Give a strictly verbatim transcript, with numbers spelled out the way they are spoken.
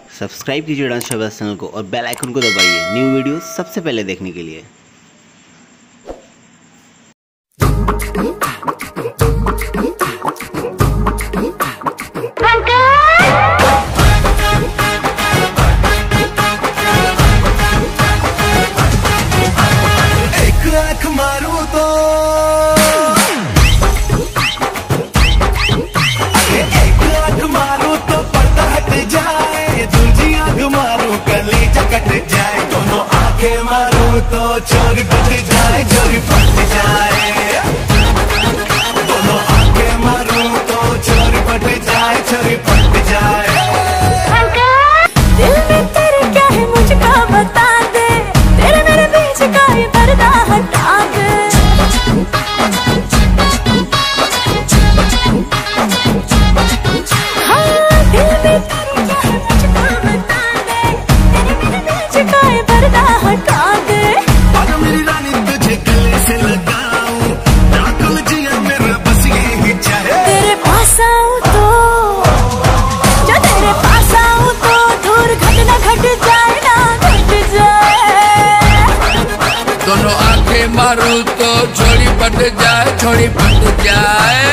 Subscribe कीजिए dance Shahbaz channel को और बेल आइकन को दबाइए न्यू वीडियो सबसे पहले देखने के लिए। एक आँख मारूं तो एक आँख मारूं तो पर्दा हट जाए, दूसरी आँख मारूं कलीजा कट जाए, दोनों आँखें मारूं तो चोरी बच जाए, चोरी फट जाए। दोनों आँखें मारूं तो चोरी बच जाए, चोरी फट जाए। दिल में तेरे क्या है मुझको बता दे, तेरे मेरे बीच का ये पर्दा हटा दे। हाँ, दिल में तेरे क्या है मुझको बता दे, तेरे मेरे बीच का ये पर्दा हटा दे। और मेरी रानी तुझे गले से लगाऊं, रातुल जिया मेरा बस यही चाहे। तेरे पास आऊं तो, जो तेरे पास आऊं तो दूर घटना घट जाए ना घट जाए। दोनों आंखें मारूं तो छोड़ी पट जाए, छोड़ी पट जाए।